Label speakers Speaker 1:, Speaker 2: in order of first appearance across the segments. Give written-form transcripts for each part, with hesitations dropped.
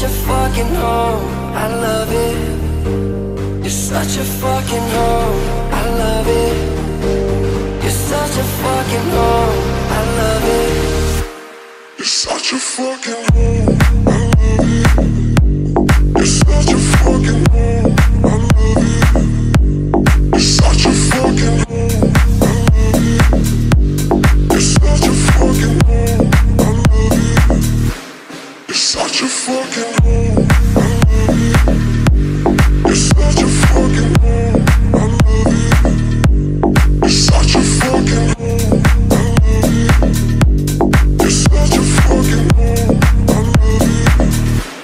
Speaker 1: such a fucking home, I love it. You're such a fucking home, I love it. You're such a fucking home, I love it. You're such a fucking home, I love it. You're such a fucking home, I love it. You're such a fucking home, I love it. You're such a fucking home, I love it. You're such a fucking home, I love it. You're such a fucking home, I love it. You're such a fucking home, I love it. You're such a fucking home, I love it.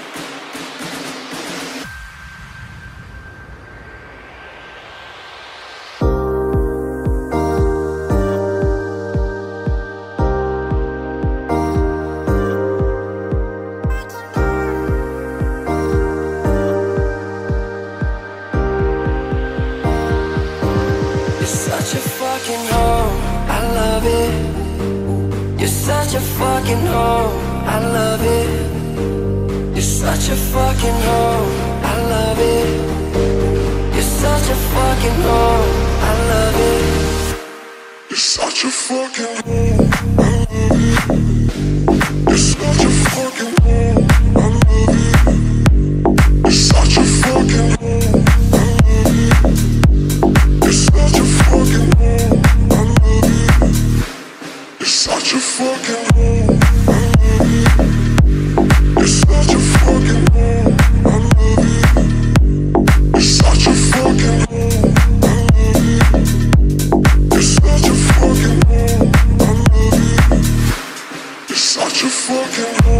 Speaker 1: Such a fucking home, I love it. You're such a fucking home, I love it. You're such a fucking home, I love it. You're such a fucking home, I love it. You're such a fucking home, I love it. You're such a fucking home, I love it. You're such a fucking home, I love it. You're such a fucking home, I love it. You're such a fucking home, I love it. You're such a fucking home, I love it. You're such a fucking home, I love it. You're such a fucking home, I love it. You're such a fucking home.